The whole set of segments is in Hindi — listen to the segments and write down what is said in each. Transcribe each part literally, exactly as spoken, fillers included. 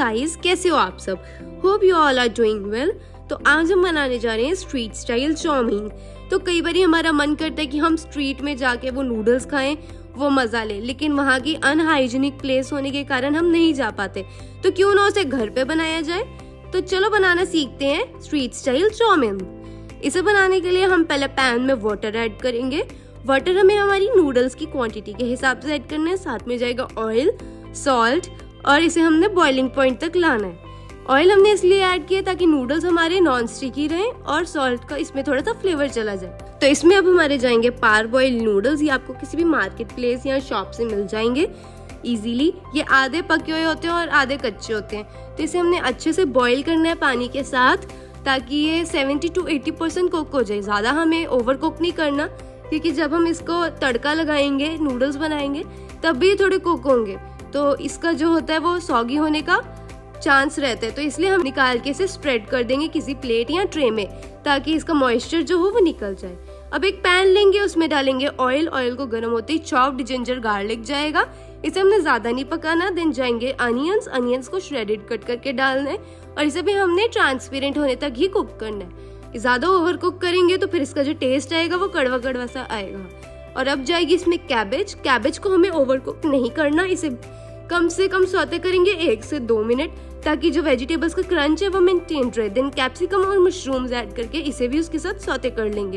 गाइस, कैसे हो आप सब? Hope you all are doing well. तो आज हम बनाने जा रहे हैं स्ट्रीट स्टाइल चाउमीन। तो कई बार हमारा मन करता है कि हम स्ट्रीट में जाके वो नूडल्स खाएं, वो मजा ले, लेकिन वहाँ की अनहाइजीनिक प्लेस होने के कारण हम नहीं जा पाते। तो क्यों ना उसे घर पे बनाया जाए। तो चलो बनाना सीखते हैं स्ट्रीट स्टाइल चाउमीन। इसे बनाने के लिए हम पहले पैन में वाटर ऐड करेंगे। वाटर हमें हमारी नूडल्स की क्वांटिटी के हिसाब से ऐड करना है। साथ में जाएगा ऑयल, सॉल्ट और इसे हमने बॉइलिंग पॉइंट तक लाना है। ऑयल हमने इसलिए ऐड किया ताकि नूडल्स हमारे नॉन स्टिकी रहें और सॉल्ट का इसमें थोड़ा सा फ्लेवर चला जाए। तो इसमें अब हमारे जाएंगे पार बॉइल्ड नूडल्स। ये आपको किसी भी मार्केट प्लेस या शॉप से मिल जाएंगे इजीली। ये आधे पके हुए होते हैं और आधे कच्चे होते हैं। तो इसे हमने अच्छे से बॉईल करना है पानी के साथ, ताकि ये seventy to eighty percent cook हो जाए। ज़्यादा हमें ओवर कुक नहीं करना, क्योंकि जब हम इसको तड़का लगाएंगे, नूडल्स बनाएंगे, तब भी थोड़े कुक होंगे। तो इसका जो होता है वो सॉगी होने का चांस रहता है। तो इसलिए हम निकाल के इसे स्प्रेड कर देंगे किसी प्लेट या ट्रे में, ताकि इसका मॉइस्चर जो हो वो निकल जाए। अब एक पैन लेंगे, उसमें डालेंगे ऑयल। ऑयल को गर्म होते ही चॉप्ड जिंजर गार्लिक जाएगा। इसे हमने ज्यादा नहीं पकाना। देन जाएंगे अनियंस। अनियंस को श्रेडेड कट करके डालना है और इसे भी हमने ट्रांसपेरेंट होने तक ही कुक करना है। ज्यादा ओवर कुक करेंगे तो फिर इसका जो टेस्ट आएगा वो कड़वा कड़वा सा आएगा। और अब जाएगी इसमें कैबेज। कैबेज को हमें ओवर कुक नहीं करना, इसे कम से कम सौते करेंगे एक से दो मिनट, ताकि जो वेजिटेबल्स का क्रंच है वो मेंटेन रहे। देन कैप्सिकम और मशरूम्स ऐड करके इसे भी उसके साथ सौते कर लेंगे।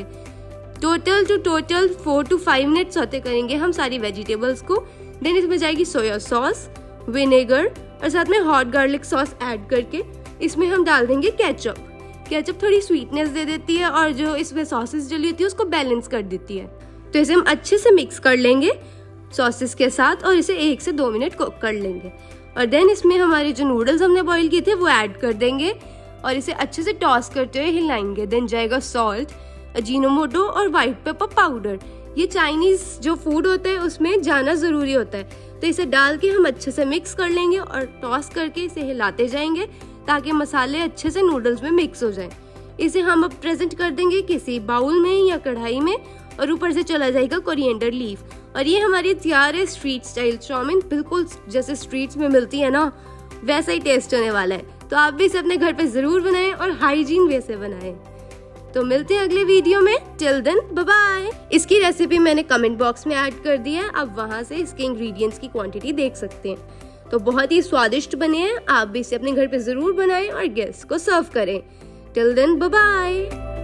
Total to total four to five minute saute करेंगे हम सारी वेजिटेबल्स को। देन इसमें जाएगी सोया सॉस, विनेगर और साथ में हॉट गार्लिक सॉस ऐड करके इसमें हम डाल देंगे केचप। केचप थोड़ी स्वीटनेस दे देती है और जो इसमें सॉसेस डली होती है उसको बैलेंस कर देती है। तो इसे हम अच्छे से मिक्स कर लेंगे सॉसेस के साथ और इसे एक से दो मिनट कुक कर लेंगे। और देन इसमें हमारे जो नूडल्स हमने बॉईल किए थे वो ऐड कर देंगे और इसे अच्छे से टॉस करते हुए हिलाएंगे। देन जाएगा सॉल्ट, अजीनोमोटो और व्हाइट पेपर पाउडर। ये चाइनीज जो फूड होता है उसमें जाना जरूरी होता है। तो इसे डाल के हम अच्छे से मिक्स कर लेंगे और टॉस करके इसे हिलाते जाएंगे, ताकि मसाले अच्छे से नूडल्स में मिक्स हो जाए। इसे हम अब प्रेजेंट कर देंगे किसी बाउल में या कढ़ाई में और ऊपर से चला जाएगा कोरिएंडर लीफ। और ये हमारी तैयार है स्ट्रीट स्टाइल चाउमीन। बिल्कुल जैसे स्ट्रीट्स में मिलती है ना, वैसा ही टेस्ट होने वाला है। तो आप भी इसे अपने घर पे जरूर बनाएं और हाइजीन वे से बनाएं। तो मिलते हैं अगले वीडियो में। Till then bye bye. इसकी रेसिपी मैंने कमेंट बॉक्स में ऐड कर दी है, आप वहां से इसके इंग्रेडिएंट्स की क्वांटिटी देख सकते हैं। तो बहुत ही स्वादिष्ट बने हैं। आप भी इसे अपने घर पे जरूर बनाएं और गेस्ट को सर्व करें। Till then bye bye.